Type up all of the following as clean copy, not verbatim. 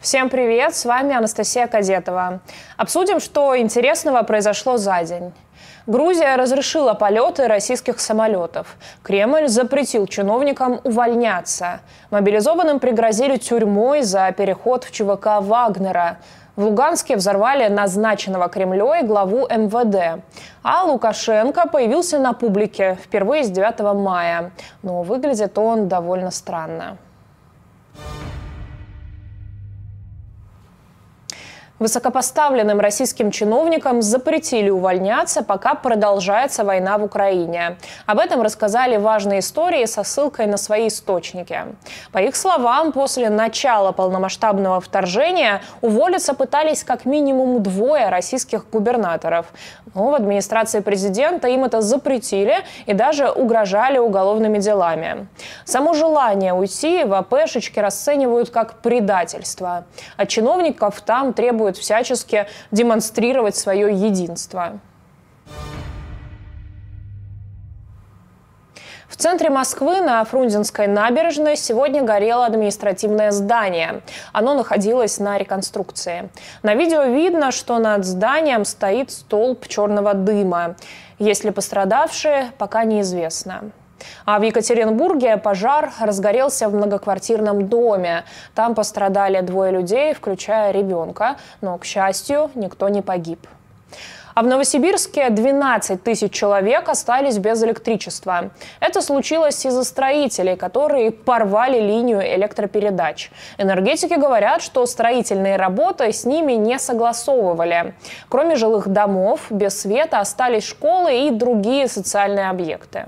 Всем привет, с вами Анастасия Кадетова. Обсудим, что интересного произошло за день. Грузия разрешила полеты российских самолетов. Кремль запретил чиновникам увольняться. Мобилизованным пригрозили тюрьмой за переход в ЧВК Вагнера. В Луганске взорвали назначенного Кремлем главу МВД. А Лукашенко появился на публике впервые с 9 мая. Но выглядит он довольно странно. Высокопоставленным российским чиновникам запретили увольняться, пока продолжается война в Украине. Об этом рассказали важные истории со ссылкой на свои источники. По их словам, после начала полномасштабного вторжения уволиться пытались как минимум 2 российских губернаторов. Но в администрации президента им это запретили и даже угрожали уголовными делами. Само желание уйти в АПшечке расценивают как предательство. От чиновников там требуют всячески демонстрировать свое единство. В центре Москвы на Фрунзенской набережной сегодня горело административное здание. Оно находилось на реконструкции. На видео видно, что над зданием стоит столб черного дыма. Есть ли пострадавшие, пока неизвестно. А в Екатеринбурге пожар разгорелся в многоквартирном доме. Там пострадали 2 людей, включая ребенка, но, к счастью, никто не погиб. А в Новосибирске 12 тысяч человек остались без электричества. Это случилось из-за строителей, которые порвали линию электропередач. Энергетики говорят, что строительные работы с ними не согласовывали. Кроме жилых домов, без света остались школы и другие социальные объекты.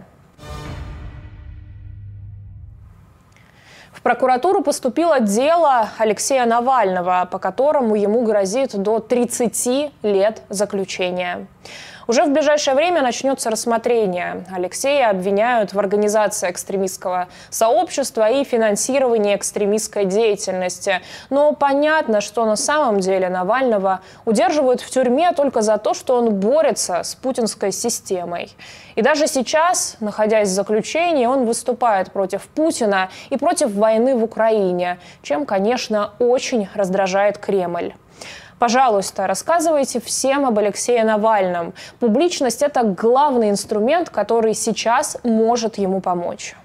В прокуратуру поступило дело Алексея Навального, по которому ему грозит до 30 лет заключения. Уже в ближайшее время начнется рассмотрение. Алексея обвиняют в организации экстремистского сообщества и финансировании экстремистской деятельности. Но понятно, что на самом деле Навального удерживают в тюрьме только за то, что он борется с путинской системой. И даже сейчас, находясь в заключении, он выступает против Путина и против войны в Украине, чем, конечно, очень раздражает Кремль. Пожалуйста, рассказывайте всем об Алексее Навальном. Публичность – это главный инструмент, который сейчас может ему помочь.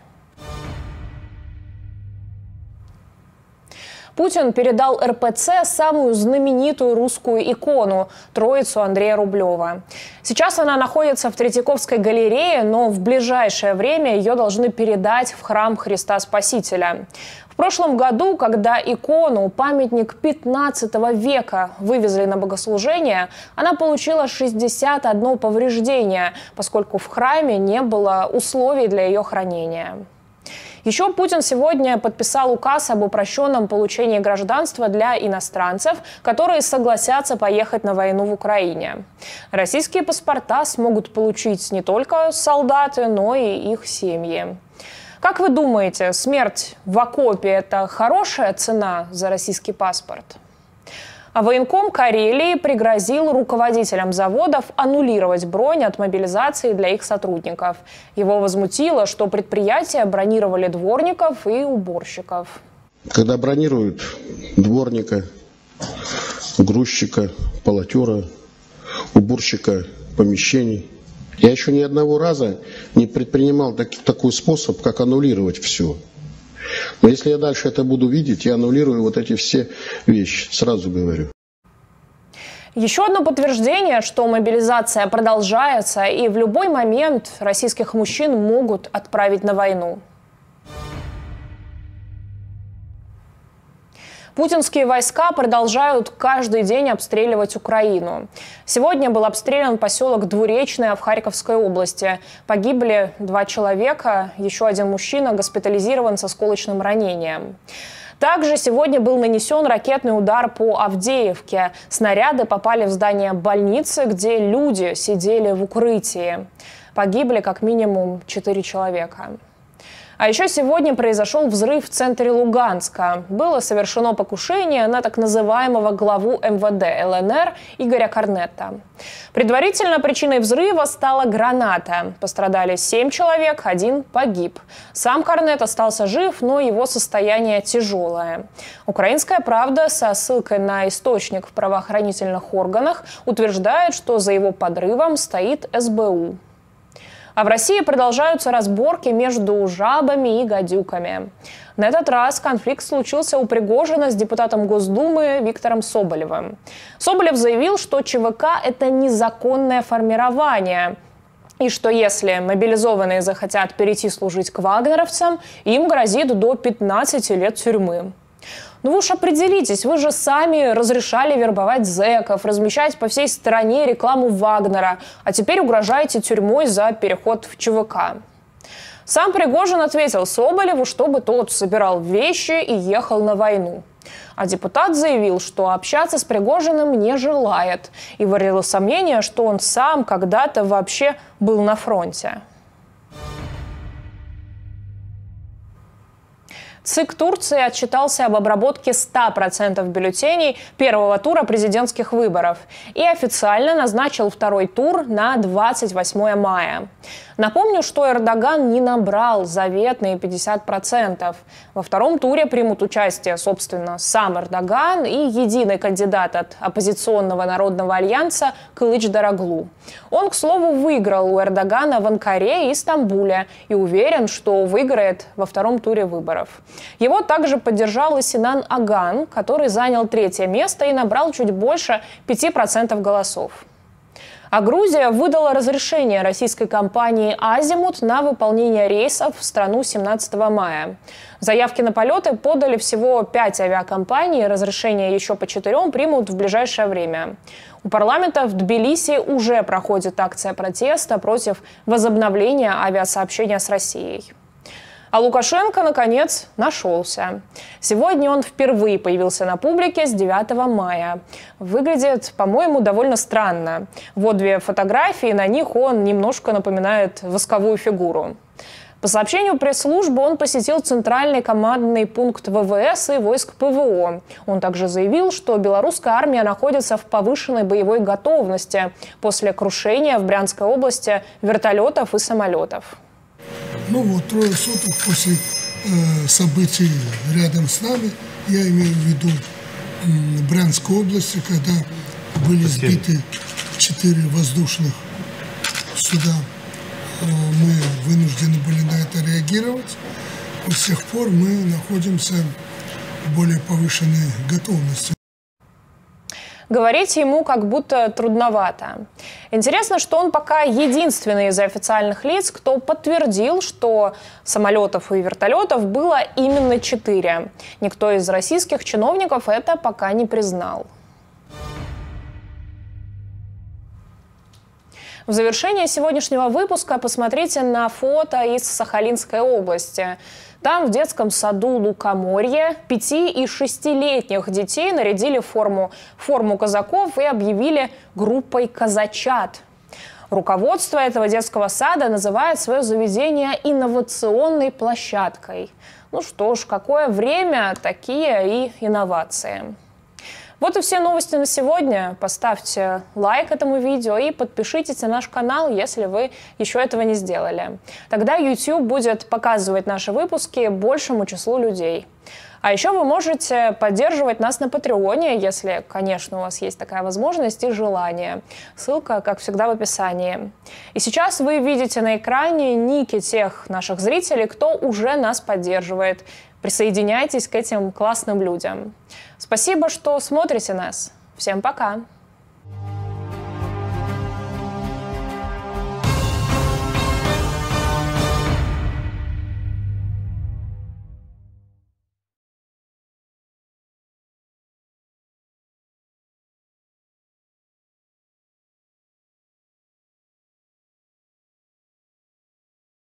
Путин передал РПЦ самую знаменитую русскую икону – Троицу Андрея Рублева. Сейчас она находится в Третьяковской галерее, но в ближайшее время ее должны передать в храм Христа Спасителя. В прошлом году, когда икону, памятник 15 века, вывезли на богослужение, она получила 61 повреждение, поскольку в храме не было условий для ее хранения. Еще Путин сегодня подписал указ об упрощенном получении гражданства для иностранцев, которые согласятся поехать на войну в Украине. Российские паспорта смогут получить не только солдаты, но и их семьи. Как вы думаете, смерть в окопе – это хорошая цена за российский паспорт? А военком Карелии пригрозил руководителям заводов аннулировать бронь от мобилизации для их сотрудников. Его возмутило, что предприятия бронировали дворников и уборщиков. Когда бронируют дворника, грузчика, полотера, уборщика помещений, я еще ни одного раза не предпринимал такой способ, как аннулировать все. Но если я дальше это буду видеть, я аннулирую вот эти все вещи, сразу говорю. Еще одно подтверждение, что мобилизация продолжается, и в любой момент российских мужчин могут отправить на войну. Путинские войска продолжают каждый день обстреливать Украину. Сегодня был обстрелян поселок Двуречное в Харьковской области. Погибли 2 человека, еще 1 мужчина госпитализирован с осколочным ранением. Также сегодня был нанесен ракетный удар по Авдеевке. Снаряды попали в здание больницы, где люди сидели в укрытии. Погибли как минимум 4 человека. А еще сегодня произошел взрыв в центре Луганска. Было совершено покушение на так называемого главу МВД ЛНР Игоря Корнетта. Предварительно причиной взрыва стала граната. Пострадали 7 человек, 1 погиб. Сам Корнетт остался жив, но его состояние тяжелое. «Украинская правда» со ссылкой на источник в правоохранительных органах утверждает, что за его подрывом стоит СБУ. А в России продолжаются разборки между жабами и гадюками. На этот раз конфликт случился у Пригожина с депутатом Госдумы Виктором Соболевым. Соболев заявил, что ЧВК – это незаконное формирование, и что если мобилизованные захотят перейти служить к вагнеровцам, им грозит до 15 лет тюрьмы. Ну вы уж определитесь, вы же сами разрешали вербовать зэков, размещать по всей стране рекламу Вагнера, а теперь угрожаете тюрьмой за переход в ЧВК. Сам Пригожин ответил Соболеву, чтобы тот собирал вещи и ехал на войну. А депутат заявил, что общаться с Пригожиным не желает, и выразил сомнение, что он сам когда-то вообще был на фронте. ЦИК Турции отчитался об обработке 100% бюллетеней первого тура президентских выборов и официально назначил второй тур на 28 мая. Напомню, что Эрдоган не набрал заветные 50%. Во втором туре примут участие, собственно, сам Эрдоган и единый кандидат от оппозиционного народного альянса Кылыч Дароглу. Он, к слову, выиграл у Эрдогана в Анкаре и Стамбуле и уверен, что выиграет во втором туре выборов. Его также поддержал и Синан Аган, который занял 3-е место и набрал чуть больше 5% голосов. А Грузия выдала разрешение российской компании «Азимут» на выполнение рейсов в страну 17 мая. Заявки на полеты подали всего 5 авиакомпаний, разрешение еще по 4 примут в ближайшее время. У парламента в Тбилиси уже проходит акция протеста против возобновления авиасообщения с Россией. А Лукашенко, наконец, нашелся. Сегодня он впервые появился на публике с 9 мая. Выглядит, по-моему, довольно странно. Вот 2 фотографии, на них он немножко напоминает восковую фигуру. По сообщению пресс-службы, он посетил центральный командный пункт ВВС и войск ПВО. Он также заявил, что белорусская армия находится в повышенной боевой готовности после крушения в Брянской области вертолетов и самолетов. Ну вот, 3 суток после событий рядом с нами, я имею в виду Брянской области, когда были сбиты 4 воздушных суда, мы вынуждены были на это реагировать. И с тех пор мы находимся в более повышенной готовности. Говорить ему как будто трудновато. Интересно, что он пока единственный из официальных лиц, кто подтвердил, что самолетов и вертолетов было именно 4. Никто из российских чиновников это пока не признал. В завершение сегодняшнего выпуска посмотрите на фото из Сахалинской области. Там, в детском саду Лукоморье, 5- и 6-летних детей нарядили в форму казаков и объявили группой казачат. Руководство этого детского сада называет свое заведение инновационной площадкой. Ну что ж, какое время, такие и инновации. Вот и все новости на сегодня. Поставьте лайк этому видео и подпишитесь на наш канал, если вы еще этого не сделали. Тогда YouTube будет показывать наши выпуски большему числу людей. А еще вы можете поддерживать нас на Патреоне, если, конечно, у вас есть такая возможность и желание. Ссылка, как всегда, в описании. И сейчас вы видите на экране ники тех наших зрителей, кто уже нас поддерживает. Присоединяйтесь к этим классным людям. Спасибо, что смотрите нас. Всем пока!